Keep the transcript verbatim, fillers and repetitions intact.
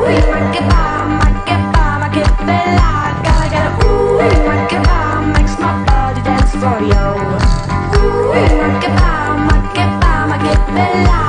ma che va, ma che va, ma che bella. Gotta get a ooh, ma che va, makes my body dance for you. Ooh, ma che va, ma che va, ma che bella.